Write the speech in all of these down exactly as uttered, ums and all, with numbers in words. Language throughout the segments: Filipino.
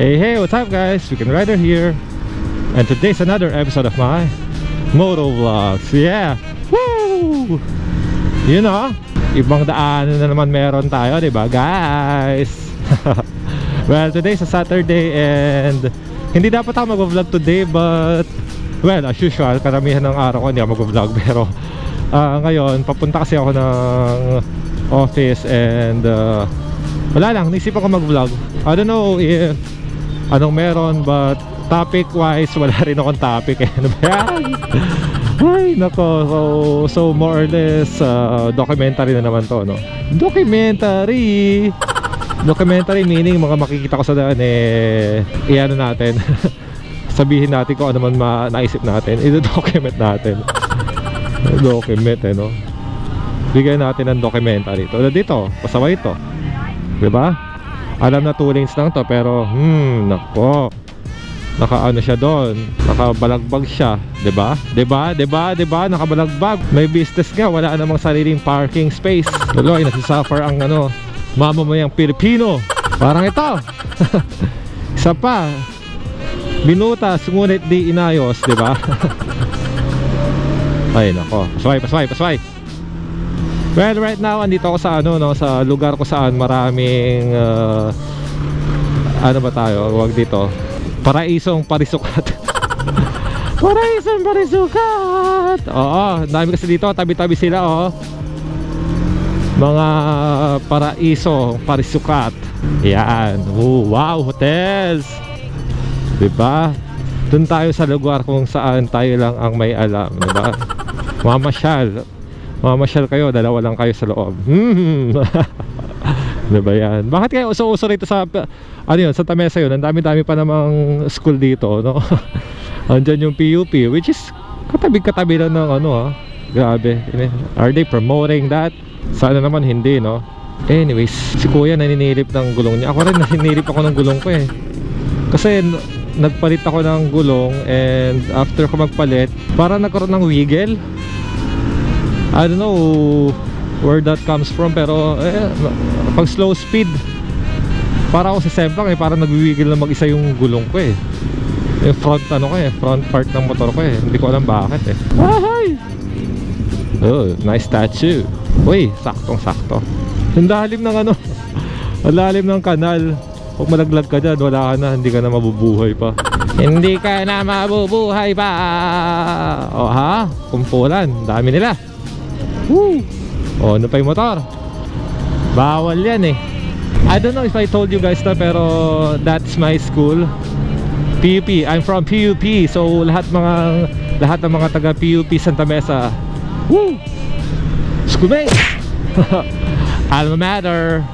Hey hey, what's up guys? Weekend Rider here. And today's another episode of my moto vlogs. Yeah! Woo! You know, ibang daanan na naman meron tayo, diba guys? Well, today's a Saturday and hindi dapat ako mag-vlog today, but well, as usual, karamihan ng araw ko hindi ako mag-vlog. Pero uh, ngayon, papunta kasi ako ng office and uh, wala lang, naisipan ko mag-vlog. I don't know if anong meron, but topic wise wala rin akong topic eh. Ano ba yan? Ay nako, so, so more or less uh, documentary na naman to, no? Documentary Documentary meaning mga makikita ko sa daan eh, iano natin sabihin natin kung ano man ma naisip natin, i-document natin. Document eh, no? Bigyan natin ng documentary. Tulad dito, pasaway ito, diba? Alam na two lanes lang to, pero hmm, nako, naka ano siya doon, nakabalagbag siya, diba? Diba? Diba? Diba? Nakabalagbag. May business nga, wala namang sariling parking space. Tuloy, nasisuffer ang ano, mamamayang Pilipino. Parang ito. Isa pa, binutas ngunit di inayos, diba? Ay nako, pasway, pasway, pasway. Well, right now andito ako sa ano, no, sa lugar ko saan maraming uh, ano ba tayo, wag dito, paraisong parisukat. Paraisong parisukat. Oo, dami kasi dito, tabi-tabi sila, oh. Mga paraisong parisukat. Yan. Oh, wow, hotels. Diba? Doon tayo sa lugar kung saan tayo lang ang may alam, diba? Mamasyal. Mamasyal kayo, dalawa lang kayo sa loob. Hmm. Diba yan? Bakit kayo uso-uso rito sa ano yun, Santa Mesa yun? Ang dami-dami pa namang school dito, no? Andyan yung P U P, which is katabi-katabi lang ng ano, ha? Grabe. Are they promoting that? Sana naman hindi, no? Anyways, si kuya naninilip ng gulong niya. Ako rin naninilip ako ng gulong ko eh. Kasi nagpalit ako ng gulong, and after ko magpalit, parang nagkaroon ng wiggle. I don't know where that comes from, pero eh, pag slow speed para ako sa semplang eh, parang nagwiwigil na mag-isa yung gulong ko eh. Yung front ano ko eh, front part ng motor ko eh. Hindi ko alam bakit eh. Ahay! Oh, nice statue. Uy, saktong sakto. Ang lalim ng ano, ang lalim ng kanal. Pag malaglag ka dyan, wala ka na, hindi ka na mabubuhay pa. Hindi ka na mabubuhay pa. O ha, kumpulan, dami nila. Woo! Oh, ano pa yung motor? Bawal yan eh. I don't know if I told you guys na, pero that's my school, P U P. I'm from P U P. So lahat mga lahat ng mga taga P U P Santa Mesa, woo! Schoolmates! Alma mater.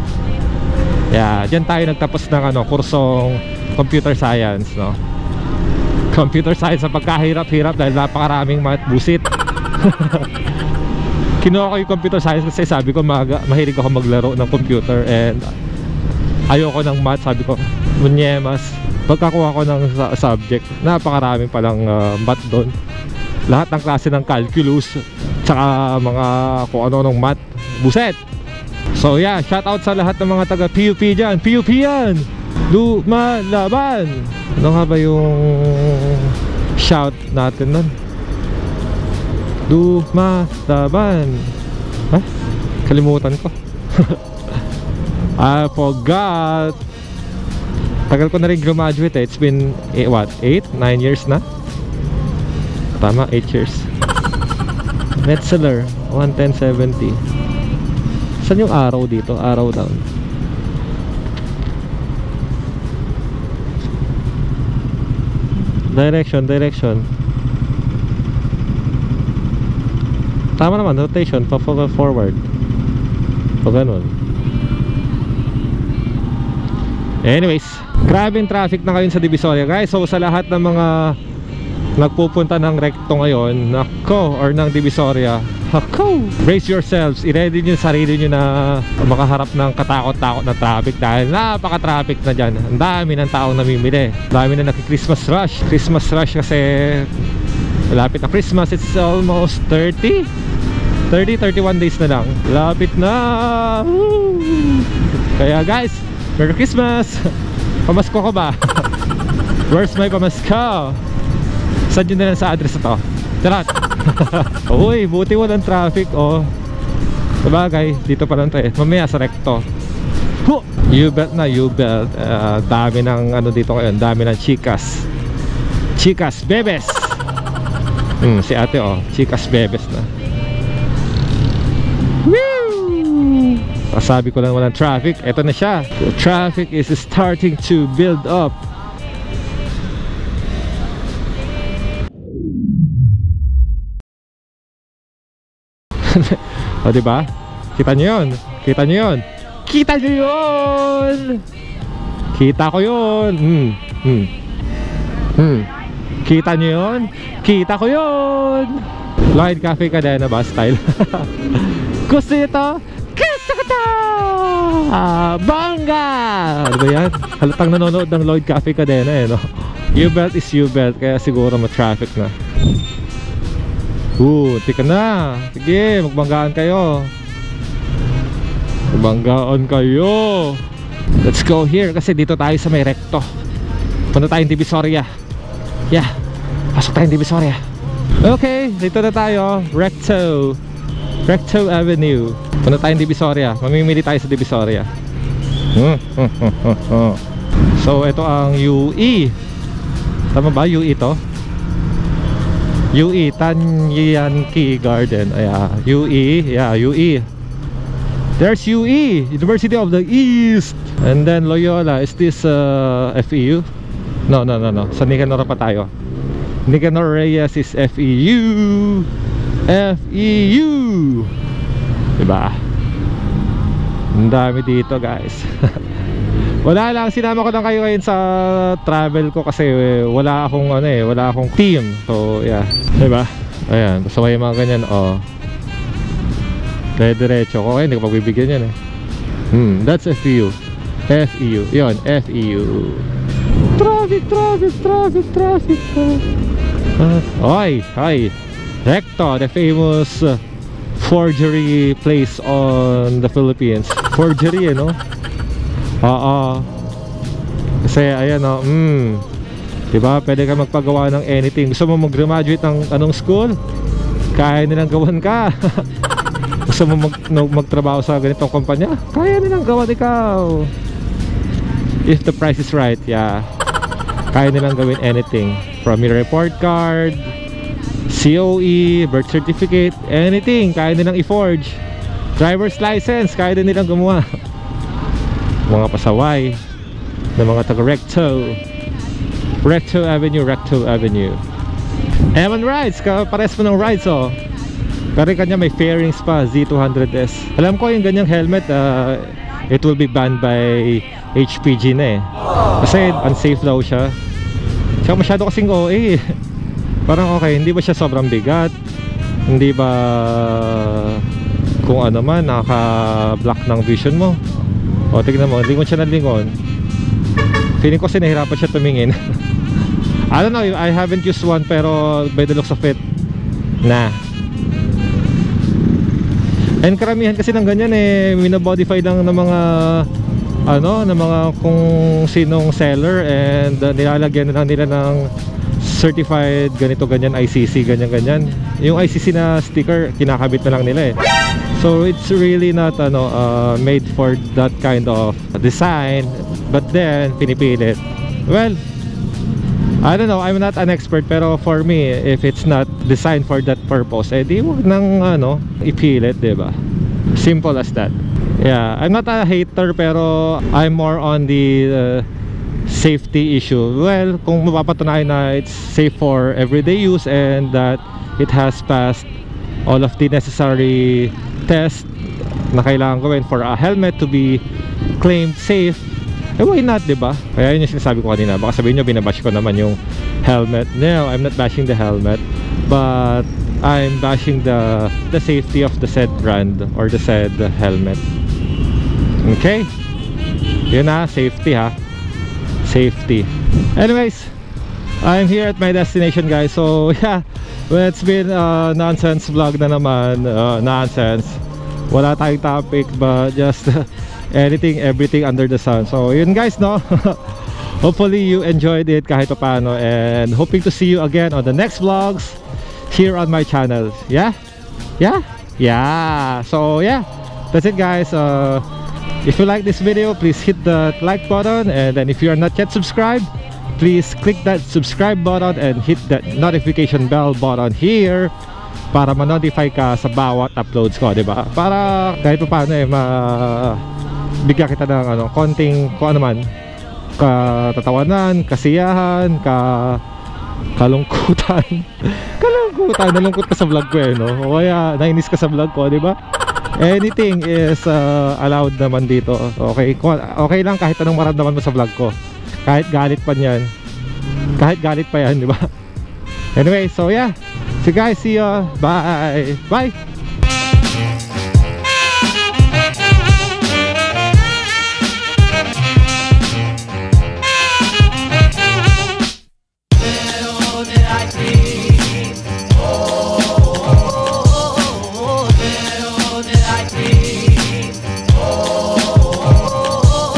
Yeah, dyan tayo nagtapos ng ano, kursong computer science, no? Computer science sa pagkahirap-hirap dahil napakaraming mga busit. Kinuha ko yung computer science kasi sabi ko maga, mahilig ako maglaro ng computer and ayoko ng math. Sabi ko, munyemas. Pagkakuha ko ng subject, napakaraming palang uh, math doon. Lahat ng klase ng calculus, tsaka mga kung ano-anong math. Buset! So yeah, shout out sa lahat ng mga taga P U P dyan. P U P yan! Lumalaban! Ano nga ba yung shout natin nun? Lumalaban. Ha? Kalimutan ko. I forgot. Tagal ko na rin graduate eh. It's been eh, what? eight? nine years na? Tama, eight years. Metzeler one ten seventy. Saan yung araw dito? Araw down. Direction, direction. Tama naman, rotation, pa forward. O ganun. Anyways, grabe yung traffic na ngayon sa Divisoria guys. So sa lahat ng mga nagpupunta ng recto ngayon, nako, or ng Divisoria, nako, brace yourselves. I-ready nyo yung sarili nyo na makaharap ng katakot-takot na traffic dahil napaka-traffic na dyan. Ang dami ng taong namimili. Ang dami na naki-Christmas rush. Christmas rush kasi malapit na Christmas. It's almost thirty thirty, thirty-one days na lang. Lapit na. Woo! Kaya guys, Merry Christmas! Pamasko ka ba? Where's my pamasko? Saan yun na lang sa address na to? Charot! Uy, buti walang traffic, oh. Sabagay, dito pa lang to eh. Mamaya sa recto. Huh! U-belt na, U-belt. Uh, dami ng ano dito ngayon. Dami ng chikas. Chikas, bebes! Hmm, si ate, oh. Chikas, bebes na. Woo! Sabi ko lang walang traffic. Eto na siya. The traffic is starting to build up. O diba? Kita nyo yun. Kita nyo yun. Kita nyo yun. Kita ko yun. Hmm. Hmm. Hmm. Kita nyo yun. Kita ko yun. Lloyd Cafe Cadena ba style? Gusto nyo to? Gusto ko to. Ah, bangga. Ano ba yan? Halatang nanonood ng Lloyd Cafe Cadena eh, no? U-belt is U-belt, kaya siguro ma-traffic na. Uh, tika na. Sige, magbanggaan kayo. Magbanggaan kayo. Let's go here kasi dito tayo sa may recto. Punta tayong Divisoria. Yeah, pasok tayong Divisoria. Okay, dito na tayo. Recto Recto Avenue. Punta tayong Divisoria. Mamimili tayo sa Divisoria. So, ito ang U E. Tama ba? U E to? U E, Tanyanki Garden. Ayan, U E, yeah, U E. There's U E, University of the East. And then Loyola, is this uh, F E U? No, no, no, no. Sa Nicanor pa tayo. Nicanor Reyes is F E U. F E U. Diba? Ang dami dito, guys. Wala lang, sinama ko lang kayo ngayon sa travel ko kasi eh, wala akong ano eh, wala akong team. So, yeah. Diba? Ayan, basta may mga ganyan, oh. Kaya diretso ko, okay, hindi ko pagbibigyan yan eh. Hmm, that's F E U. F E U, yun, F E U. Traffic, traffic, traffic, traffic. Uh, oy, oy. Recto, the famous uh, forgery place on the Philippines. Forgery, eh, no? Oo. Kasi ayan o, mm, diba, pwede ka magpagawa ng anything. Gusto mo mag-graduate ng anong school? Kaya nilang gawan ka. Gusto mo mag, no, magtrabaho sa ganitong kumpanya? Kaya nilang gawan ikaw. If the price is right, yeah. Kaya nilang gawin anything. From your report card, C O E, birth certificate, anything. Kaya nilang i-forge. Driver's license, kaya din nilang gumawa. Mga pasaway ng mga taga Recto Recto Avenue, Recto Avenue. Eman Rides, pares mo ng rides, oh. Pero kanya may fairings pa, Z two hundred S. Alam ko yung ganyang helmet, uh, it will be banned by H P G na eh. Kasi unsafe daw siya. Tsaka masyado kasing O A. Parang okay, hindi ba siya sobrang bigat? Hindi ba kung ano man, nakaka-block ng vision mo? O, tignan mo, lingon siya ng lingon. Feeling ko kasi nahirapan siya tumingin. I don't know, I haven't used one, pero by the looks of it, nah. And karamihan kasi ng ganyan eh, minabodify lang ng mga ano, ng mga kung sinong seller, and uh, nilalagyan na lang nila ng certified ganito ganyan, I C C ganyan ganyan. Yung I C C na sticker kinakabit na lang nila eh. So it's really not ano, uh, made for that kind of design, but then pinipilit. Well, I don't know, I'm not an expert, pero for me, if it's not designed for that purpose, eh di wag nang ano, ipilit, diba? Simple as that. Yeah, I'm not a hater, pero I'm more on the uh, safety issue. Well, kung mapapatunayan na it's safe for everyday use and that it has passed all of the necessary tests na kailangan gawin for a helmet to be claimed safe, eh why not, diba? Kaya yun yung sinasabi ko kanina. Baka sabihin nyo binabash ko naman yung helmet. No, I'm not bashing the helmet, but I'm bashing the the safety of the said brand or the said helmet. Okay, yun na, safety ha, safety. Anyways, I'm here at my destination, guys. So yeah, well, it's been a nonsense vlog na naman. uh, Nonsense, wala tayong topic, but just anything, everything under the sun. So yun guys, no. hopefully you enjoyed it kahit pa paano, and hoping to see you again on the next vlogs here on my channel. Yeah? Yeah? Yeah. So yeah, that's it guys. Uh, if you like this video, please hit the like button, and then if you are not yet subscribed, please click that subscribe button and hit that notification bell button here para ma-notify ka sa bawat uploads ko, di ba? Para kahit pa paano eh, ma bigyan kita ng ano, konting kung ano man, katatawanan, kasiyahan, ka kalungkutan. Kalungkutan, nalungkot ka sa vlog ko eh, no? O kaya nainis ka sa vlog ko, di ba? Anything is uh, allowed naman dito. Okay, okay lang kahit anong maramdaman mo sa vlog ko. Kahit galit pa niyan. Kahit galit pa yan, di ba? Anyway, so yeah. So guys, see ya. Bye. Bye.